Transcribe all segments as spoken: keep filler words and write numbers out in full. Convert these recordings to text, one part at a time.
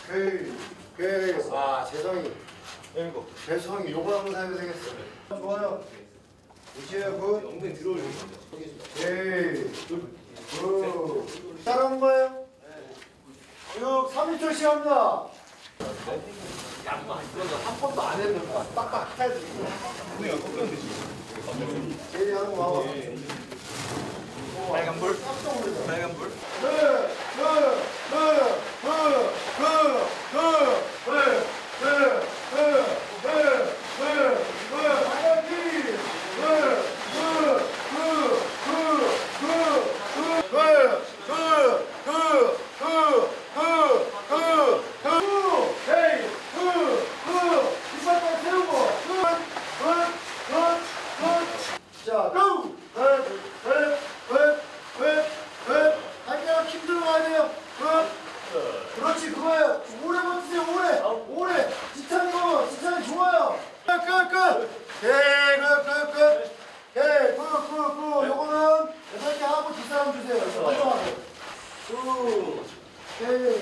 오케이. 오케이. 아, 재성이. 일곱. 재성이 요거 한번 사야 되겠어. 좋아요. 이제 굿. 엉덩이 들어올려. 오케이. 굿. 따라하는 거예요? 네. 육, 삼 초 시합니다. 양만 한 번도 안 했는 거야. 빡빡 해야 돼. 엉덩이가 꺾여야 되지. 제일 하는 거 봐봐. 빨간 불. 빨간 불. 그, 그, 그, 그, 그, 그, 그, 그, 그, 그, 그, 그, 하나기, 그, 그, 그, 그, 그, 그, 그, 그, 그, 그, 그, 그, 그, 헤이, 그, 그, 이빨 세우고, 그, 그, 그, 그, 자, 고, 그, 그, 그, 그, 그, 할게요. 힘 들어가야 돼요. 그, 그렇지, 그거예요. 오래 버티세요, 오래, 오래. 지찬이고, 지찬이 좋아요. 끝, 끝, 끝. 예, 끝, 끝, 끝. 예, 끝, 끝, 끝. 요거는 여덟 개 하고 뒷사람 주세요. 완성하세요. 구, 예.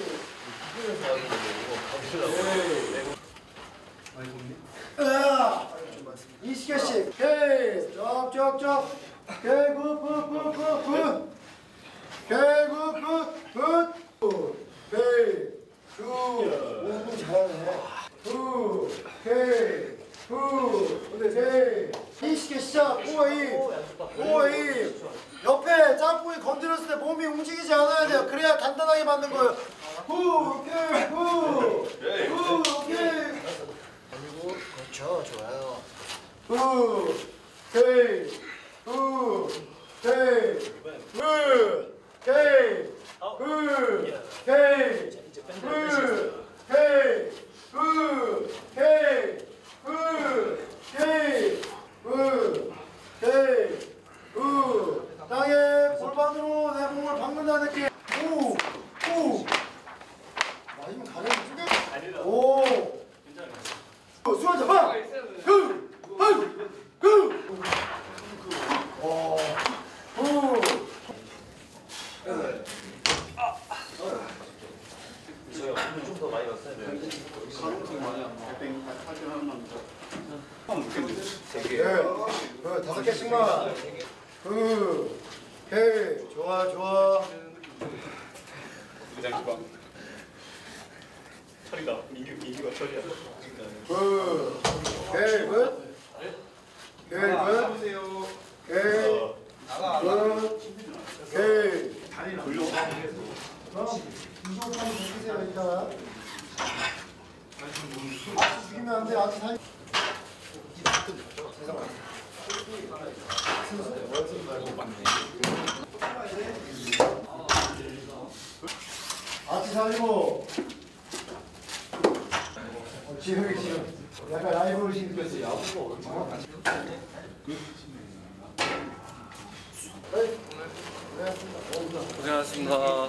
이십 개씩. 오케이. 쭉, 쭉, 쭉. 오케이, 굿, 굿, 굿, 굿, 굿. 오케이, 굿, 굿, 굿. 오케이. 굿. 오, 잘하네. 굿. 오케이. 굿. 오케이. 이십 개 시작. 오, 이. 오, 이. 옆에 짝꿍이 건드렸을 때 몸이 움직이지 않아야 돼요. 그래야 간단하게 맞는 거예요. 굿. 오케이. 굿. 굿. 오케이. 그리고 그렇죠. 좋아요. 굿. 오케이. 굿. 오케이. 굿. 오케이. 굿. 오케이. 굿. 오케이. 굿. 오케이. 굿. 오케이. 굿. 오케이. 굿. 땅에 골반으로 내 몸을 박는다는 느낌. 오. 오. 맞으면 가려면 쭉. 오. 괜찮아요. 수원 잡아. 굿. 굿. 굿. 오. 굿. 좀 더 많이 왔어요. 가능성 많이 안 나. 사진 하나만 더. 세 개. 그 다섯 개씩만. 그. 오케이. 좋아, 좋아. 그냥 기방. 철이다. 민규, 민규가 철이야. 그. 오케이, 굿. 오케이, 굿. 오케이. 나가. 굿. 오케이. 다리 돌려. 그럼 이쪽으로 한번 보세요. 이따가. 아치 죽이면 안 돼. 아치 사이. 아치 살리고. 어, 지금 지금 약간 라이브로 시켰어. 야구가 고생하셨습니다.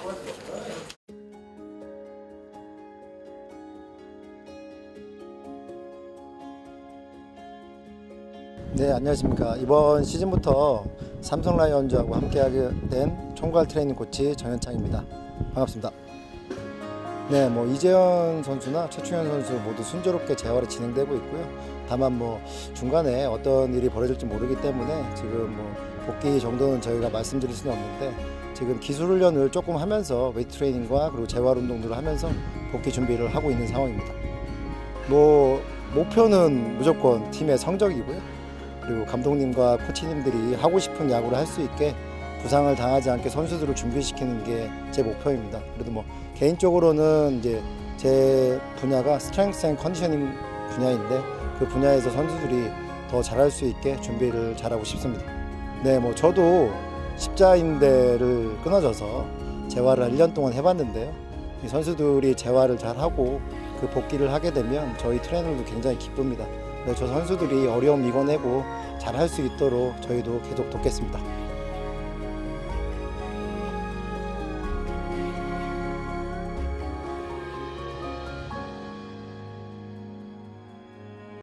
네, 안녕하십니까. 이번 시즌부터 삼성 라이온즈하고 함께하게 된 총괄 트레이닝 코치 정현창입니다. 반갑습니다. 네, 뭐 이재현 선수나 최충현 선수 모두 순조롭게 재활이 진행되고 있고요. 다만 뭐 중간에 어떤 일이 벌어질지 모르기 때문에 지금 뭐 복귀 정도는 저희가 말씀드릴 수는 없는데 지금 기술 훈련을 조금 하면서 웨이트 트레이닝과 그리고 재활 운동들을 하면서 복귀 준비를 하고 있는 상황입니다. 뭐 목표는 무조건 팀의 성적이고요. 그리고 감독님과 코치님들이 하고 싶은 야구를 할 수 있게 부상을 당하지 않게 선수들을 준비시키는 게 제 목표입니다. 그래도 뭐 개인적으로는 이제 제 분야가 스트렝스 앤 컨디셔닝 분야인데 그 분야에서 선수들이 더 잘할 수 있게 준비를 잘하고 싶습니다. 네, 뭐 저도 십자인대를 끊어져서 재활을 일 년 동안 해봤는데요. 이 선수들이 재활을 잘하고 그 복귀를 하게 되면 저희 트레이너도 굉장히 기쁩니다. 저 선수들이 어려움 이겨내고 잘할 수 있도록 저희도 계속 돕겠습니다.